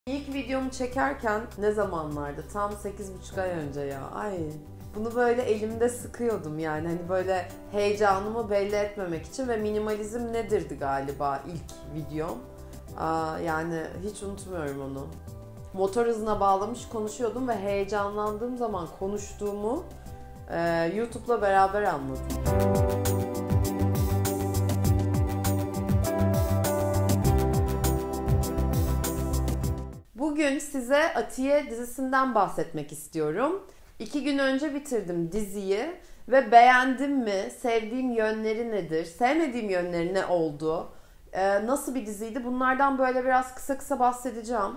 İlk videomu çekerken ne zamanlardı? Tam 8,5 ay önce ya. Ay. Bunu böyle elimde sıkıyordum yani. Hani böyle heyecanımı belli etmemek için ve minimalizm nedirdi galiba ilk videom. Yani hiç unutmuyorum onu. Motor hızına bağlamış konuşuyordum ve heyecanlandığım zaman konuştuğumu YouTube'la beraber anladım. Bugün size Atiye dizisinden bahsetmek istiyorum. 2 gün önce bitirdim diziyi ve beğendim mi? Sevdiğim yönleri nedir? Sevmediğim yönleri ne oldu? Nasıl bir diziydi? Bunlardan böyle biraz kısa kısa bahsedeceğim.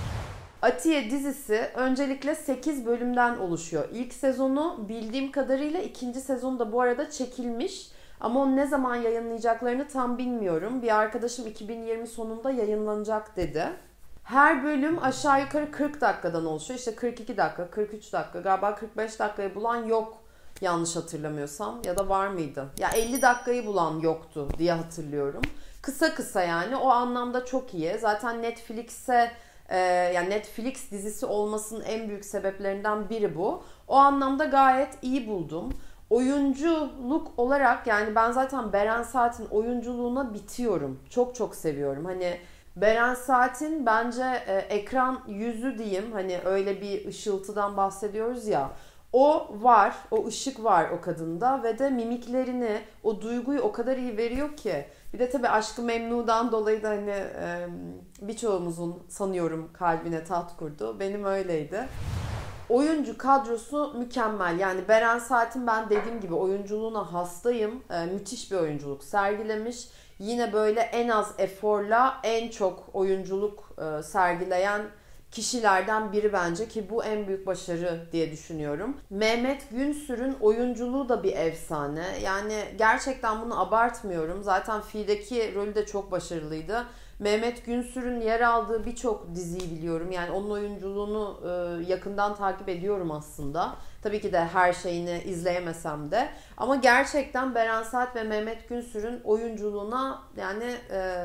Atiye dizisi öncelikle 8 bölümden oluşuyor. İlk sezonu bildiğim kadarıyla ikinci sezonu da bu arada çekilmiş. Ama onu ne zaman yayınlayacaklarını tam bilmiyorum. Bir arkadaşım 2020 sonunda yayınlanacak dedi. Her bölüm aşağı yukarı 40 dakikadan oluşuyor. İşte 42 dakika, 43 dakika, galiba 45 dakikayı bulan yok yanlış hatırlamıyorsam. Ya da var mıydı? Ya 50 dakikayı bulan yoktu diye hatırlıyorum. Kısa kısa yani o anlamda çok iyi. Zaten Netflix'e yani Netflix dizisi olmasının en büyük sebeplerinden biri bu. O anlamda gayet iyi buldum. Oyunculuk olarak yani ben zaten Beren Saat'in oyunculuğuna bitiyorum. Çok çok seviyorum. Hani Beren Saat'in bence ekran yüzü diyeyim, hani öyle bir ışıltıdan bahsediyoruz ya, o var, o ışık var o kadında ve de mimiklerini, o duyguyu o kadar iyi veriyor ki. Bir de tabii Aşk-ı Memnu'dan dolayı da hani birçoğumuzun sanıyorum kalbine taht kurdu. Benim öyleydi. Oyuncu kadrosu mükemmel. Yani Beren Saat'in ben dediğim gibi oyunculuğuna hastayım. Müthiş bir oyunculuk sergilemiş. Yine böyle en az eforla en çok oyunculuk sergileyen kişilerden biri bence, ki bu en büyük başarı diye düşünüyorum. Mehmet Günsür'ün oyunculuğu da bir efsane. Yani gerçekten bunu abartmıyorum. Zaten Fi'deki rolü de çok başarılıydı. Mehmet Günsür'ün yer aldığı birçok diziyi biliyorum. Yani onun oyunculuğunu yakından takip ediyorum aslında. Tabii ki de her şeyini izleyemesem de. Ama gerçekten Beren Saat ve Mehmet Günsür'ün oyunculuğuna yani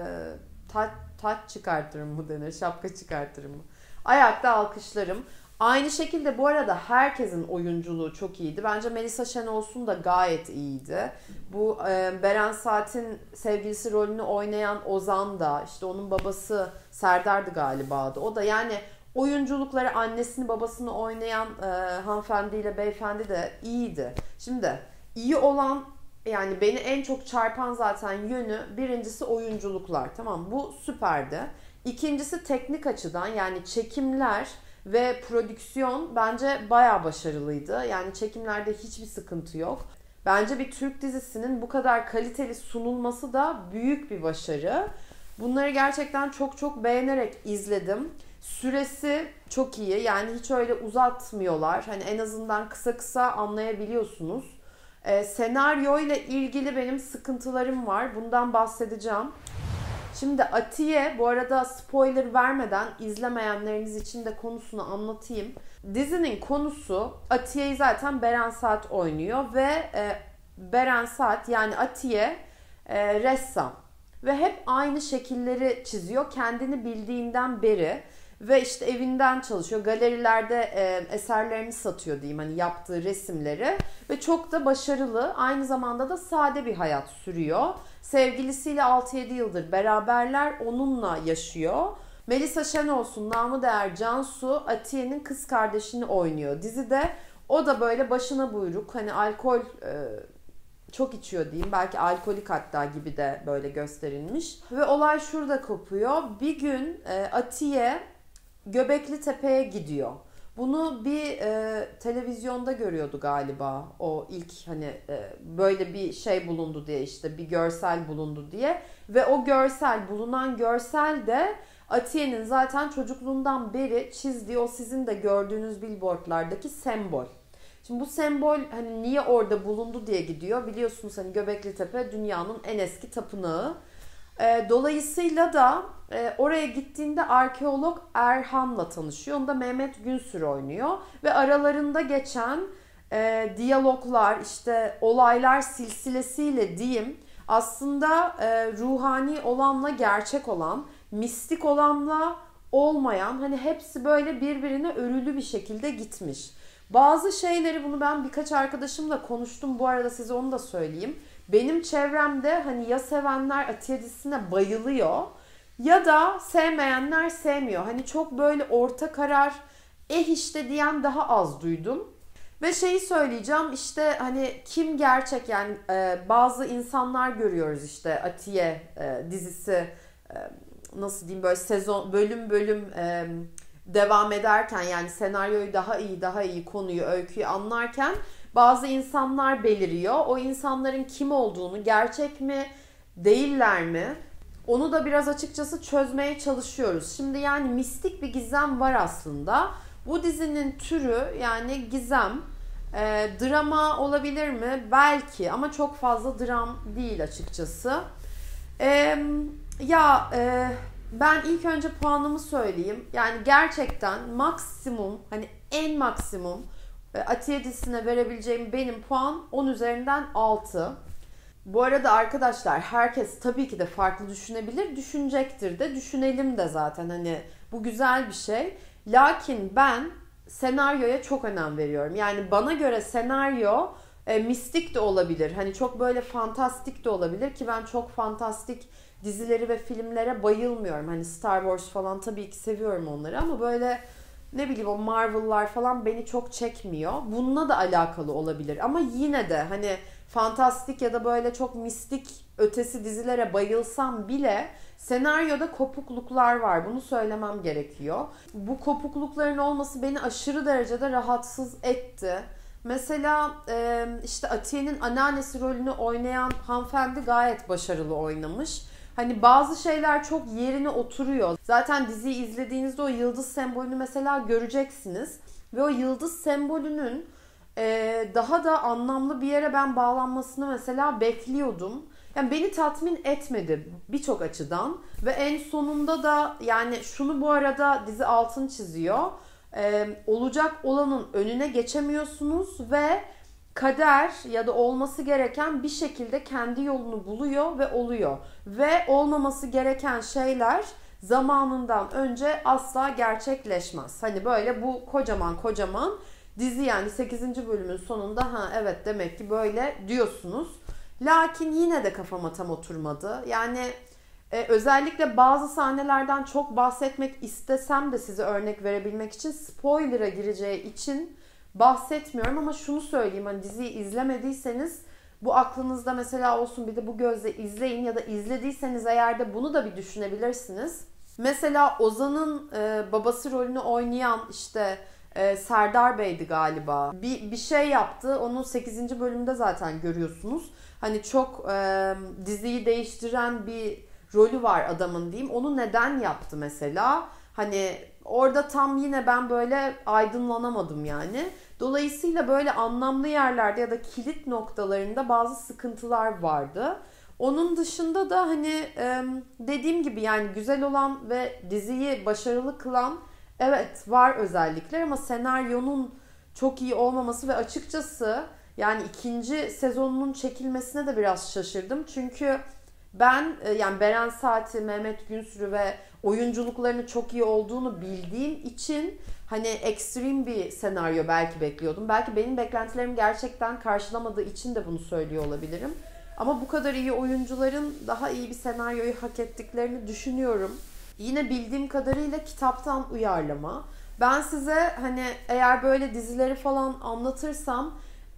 taç çıkartırım mı denir, şapka çıkartırım mı? Ayakta alkışlarım. Aynı şekilde bu arada herkesin oyunculuğu çok iyiydi. Bence Melisa Şenolsun da gayet iyiydi. Bu Beren Saat'in sevgilisi rolünü oynayan Ozan da, işte onun babası Serdar'dı galiba da. O da yani oyunculukları, annesini babasını oynayan hanımefendiyle beyefendi de iyiydi. Şimdi iyi olan, yani beni en çok çarpan zaten yönü, birincisi oyunculuklar. Tamam, bu süperdi. İkincisi teknik açıdan, yani çekimler ve prodüksiyon bence bayağı başarılıydı. Yani çekimlerde hiçbir sıkıntı yok. Bence bir Türk dizisinin bu kadar kaliteli sunulması da büyük bir başarı. Bunları gerçekten çok çok beğenerek izledim. Süresi çok iyi. Yani hiç öyle uzatmıyorlar. Hani en azından kısa kısa anlayabiliyorsunuz. Senaryo ile ilgili benim sıkıntılarım var. Bundan bahsedeceğim. Şimdi Atiye, bu arada spoiler vermeden izlemeyenleriniz için de konusunu anlatayım. Dizinin konusu, Atiye'yi zaten Beren Saat oynuyor ve Beren Saat yani Atiye ressam ve hep aynı şekilleri çiziyor kendini bildiğinden beri. Ve işte evinden çalışıyor. Galerilerde eserlerini satıyor diyeyim, hani yaptığı resimleri. Ve çok da başarılı. Aynı zamanda da sade bir hayat sürüyor. Sevgilisiyle 6-7 yıldır beraberler. Onunla yaşıyor. Melisa Şenolsun, namı değer Cansu, Atiye'nin kız kardeşini oynuyor dizide. O da böyle başına buyruk. Hani alkol çok içiyor diyeyim. Belki alkolik hatta gibi de böyle gösterilmiş. Ve olay şurada kopuyor. Bir gün Atiye Göbekli Tepe'ye gidiyor. Bunu bir televizyonda görüyordu galiba. O ilk hani böyle bir şey bulundu diye, işte bir görsel bulundu diye. Ve o görsel, bulunan görsel de Atiye'nin zaten çocukluğundan beri çizdiği, o sizin de gördüğünüz billboardlardaki sembol. Şimdi bu sembol hani niye orada bulundu diye gidiyor. Biliyorsunuz hani Göbekli Tepe dünyanın en eski tapınağı. Dolayısıyla da oraya gittiğinde arkeolog Erhan'la tanışıyor. Onu da Mehmet Günsür oynuyor. Ve aralarında geçen diyaloglar, işte olaylar silsilesiyle diyeyim, aslında ruhani olanla gerçek olan, mistik olanla olmayan, hani hepsi böyle birbirine örülü bir şekilde gitmiş. Bazı şeyleri, bunu ben birkaç arkadaşımla konuştum bu arada, size onu da söyleyeyim. Benim çevremde hani ya sevenler Atiye dizisine bayılıyor ya da sevmeyenler sevmiyor. Hani çok böyle orta karar işte diyen daha az duydum. Ve şeyi söyleyeceğim, işte hani kim gerçek, yani bazı insanlar görüyoruz işte Atiye dizisi nasıl diyeyim, böyle sezon bölüm bölüm devam ederken, yani senaryoyu daha iyi konuyu, öyküyü anlarken bazı insanlar beliriyor. O insanların kim olduğunu, gerçek mi değiller mi, onu da biraz açıkçası çözmeye çalışıyoruz. Şimdi yani mistik bir gizem var aslında. Bu dizinin türü yani gizem. Drama olabilir mi? Belki, ama çok fazla dram değil açıkçası. Ee, ya ben ilk önce puanımı söyleyeyim. Yani gerçekten maksimum, hani en maksimum Atiye dizisine verebileceğim benim puan 10 üzerinden 6. Bu arada arkadaşlar, herkes tabii ki de farklı düşünebilir, düşünecektir de, düşünelim de zaten, hani bu güzel bir şey. Lakin ben senaryoya çok önem veriyorum. Yani bana göre senaryo mistik de olabilir. Hani çok böyle fantastik de olabilir ki ben çok fantastik dizileri ve filmlere bayılmıyorum. Hani Star Wars falan tabii ki seviyorum onları, ama böyle ne bileyim, o Marvel'lar falan beni çok çekmiyor. Bununla da alakalı olabilir ama yine de hani fantastik ya da böyle çok mistik ötesi dizilere bayılsam bile senaryoda kopukluklar var. Bunu söylemem gerekiyor. Bu kopuklukların olması beni aşırı derecede rahatsız etti. Mesela işte Atiye'nin anneannesi rolünü oynayan hanımefendi gayet başarılı oynamış. Hani bazı şeyler çok yerine oturuyor. Zaten diziyi izlediğinizde o yıldız sembolünü mesela göreceksiniz. Ve o yıldız sembolünün daha da anlamlı bir yere ben bağlanmasını mesela bekliyordum. Yani beni tatmin etmedi birçok açıdan. Ve en sonunda da yani şunu bu arada dizi altını çiziyor. Olacak olanın önüne geçemiyorsunuz ve kader ya da olması gereken bir şekilde kendi yolunu buluyor ve oluyor. Ve olmaması gereken şeyler zamanından önce asla gerçekleşmez. Hani böyle bu kocaman dizi, yani 8. bölümün sonunda ha evet demek ki böyle diyorsunuz. Lakin yine de kafama tam oturmadı. Yani özellikle bazı sahnelerden çok bahsetmek istesem de size örnek verebilmek için spoiler'a gireceği için bahsetmiyorum, ama şunu söyleyeyim, hani diziyi izlemediyseniz bu aklınızda mesela olsun, bir de bu gözle izleyin, ya da izlediyseniz eğer de bunu da bir düşünebilirsiniz. Mesela Ozan'ın babası rolünü oynayan işte Serdar Bey'di galiba. Bir şey yaptı. Onu 8. bölümde zaten görüyorsunuz. Hani çok diziyi değiştiren bir rolü var adamın diyeyim. Onu neden yaptı mesela? Hani orada tam yine ben böyle aydınlanamadım yani. Dolayısıyla böyle anlamlı yerlerde ya da kilit noktalarında bazı sıkıntılar vardı. Onun dışında da hani dediğim gibi yani güzel olan ve diziyi başarılı kılan, evet var özellikler, ama senaryonun çok iyi olmaması ve açıkçası yani 2. sezonunun çekilmesine de biraz şaşırdım. Çünkü ben yani Beren Saat'i, Mehmet Günsür'ü ve oyunculuklarını çok iyi olduğunu bildiğim için hani ekstrem bir senaryo belki bekliyordum. Belki benim beklentilerim gerçekten karşılamadığı için de bunu söylüyor olabilirim. Ama bu kadar iyi oyuncuların daha iyi bir senaryoyu hak ettiklerini düşünüyorum. Yine bildiğim kadarıyla kitaptan uyarlama. Ben size hani eğer böyle dizileri falan anlatırsam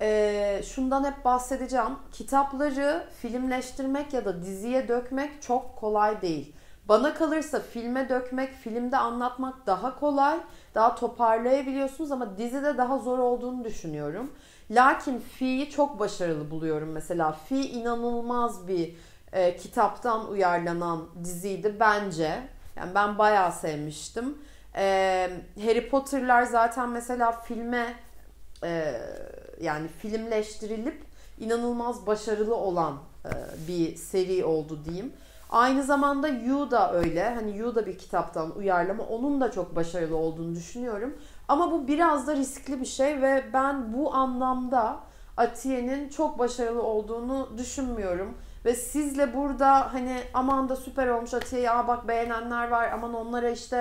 şundan hep bahsedeceğim. Kitapları filmleştirmek ya da diziye dökmek çok kolay değil. Bana kalırsa filme dökmek, filmde anlatmak daha kolay. Daha toparlayabiliyorsunuz, ama dizide daha zor olduğunu düşünüyorum. Lakin Fi'yi çok başarılı buluyorum mesela. Fi inanılmaz bir kitaptan uyarlanan diziydi bence. Yani ben bayağı sevmiştim. Harry Potter'lar zaten mesela filme yani filmleştirilip inanılmaz başarılı olan bir seri oldu diyeyim. Aynı zamanda You da öyle. Hani You da bir kitaptan uyarlama. Onun da çok başarılı olduğunu düşünüyorum. Ama bu biraz da riskli bir şey ve ben bu anlamda Atiye'nin çok başarılı olduğunu düşünmüyorum. Ve sizle burada hani aman da süper olmuş Atiye, ya bak beğenenler var, aman onlara işte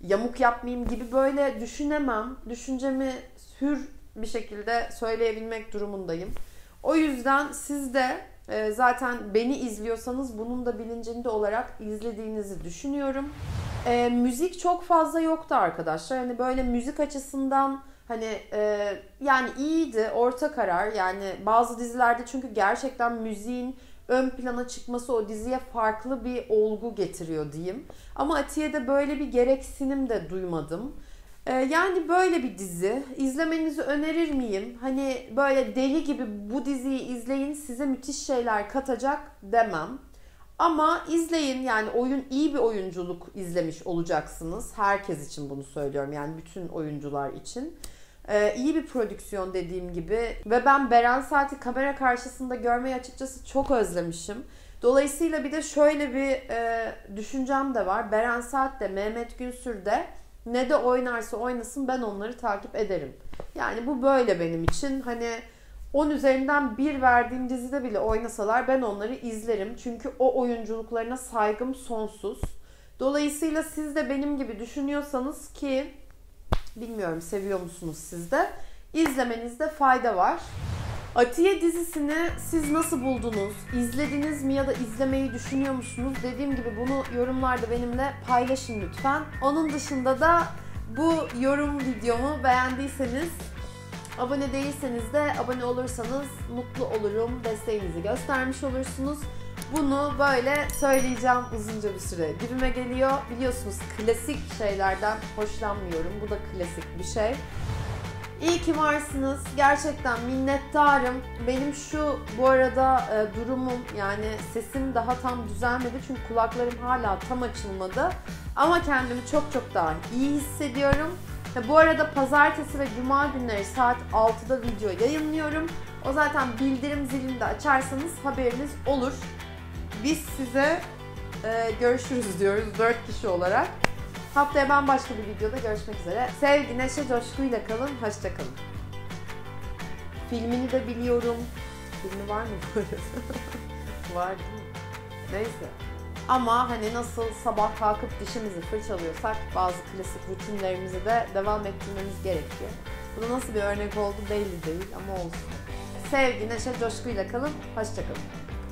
yamuk yapmayayım gibi böyle düşünemem. Düşüncemi hür bir şekilde söyleyebilmek durumundayım. O yüzden siz de zaten beni izliyorsanız bunun da bilincinde olarak izlediğinizi düşünüyorum. Müzik çok fazla yoktu arkadaşlar. Hani böyle müzik açısından hani yani iyiydi, orta karar. Yani bazı dizilerde çünkü gerçekten müziğin ön plana çıkması o diziye farklı bir olgu getiriyor diyeyim. Ama Atiye'de böyle bir gereksinim de duymadım. Yani böyle bir dizi. İzlemenizi önerir miyim? Hani böyle deli gibi bu diziyi izleyin, size müthiş şeyler katacak demem. Ama izleyin, yani iyi bir oyunculuk izlemiş olacaksınız. Herkes için bunu söylüyorum, yani bütün oyuncular için. İyi bir prodüksiyon dediğim gibi ve ben Beren Saat'i kamera karşısında görmeyi açıkçası çok özlemişim. Dolayısıyla bir de şöyle bir düşüncem de var. Beren Saat de Mehmet Günsür de ne de oynarsa oynasın ben onları takip ederim. Yani bu böyle benim için. Hani 10 üzerinden 1 verdiğim dizide bile oynasalar ben onları izlerim. Çünkü o oyunculuklarına saygım sonsuz. Dolayısıyla siz de benim gibi düşünüyorsanız ki bilmiyorum seviyor musunuz siz de, İzlemenizde fayda var. Atiye dizisini siz nasıl buldunuz? İzlediniz mi ya da izlemeyi düşünüyor musunuz? Dediğim gibi bunu yorumlarda benimle paylaşın lütfen. Onun dışında da bu yorum videomu beğendiyseniz, abone değilseniz de abone olursanız mutlu olurum. Desteğinizi göstermiş olursunuz. Bunu böyle söyleyeceğim uzunca bir süre. Dibime geliyor. Biliyorsunuz klasik şeylerden hoşlanmıyorum. Bu da klasik bir şey. İyi ki varsınız. Gerçekten minnettarım. Benim bu arada durumum, yani sesim daha tam düzelmedi. Çünkü kulaklarım hala tam açılmadı. Ama kendimi çok çok daha iyi hissediyorum. Bu arada pazartesi ve cuma günleri saat 6'da video yayınlıyorum. O zaten bildirim zilini de açarsanız haberiniz olur. Biz size görüşürüz diyoruz 4 kişi olarak. Haftaya bambaşka bir videoda görüşmek üzere. Sevgi, neşe, coşkuyla kalın. Hoşça kalın. Filmini de biliyorum. Filmi var mı bu arada? Var değil mi? Neyse. Ama hani nasıl sabah kalkıp dişimizi fırçalıyorsak bazı klasik rutinlerimizi de devam ettirmemiz gerekiyor. Bu da nasıl bir örnek oldu belli değil ama olsun. Sevgi, neşe, coşkuyla kalın. Hoşça kalın.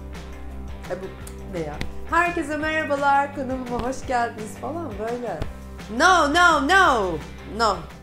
Bu ne ya? Herkese merhabalar, kanalıma hoş geldiniz falan böyle. No, no, no, no.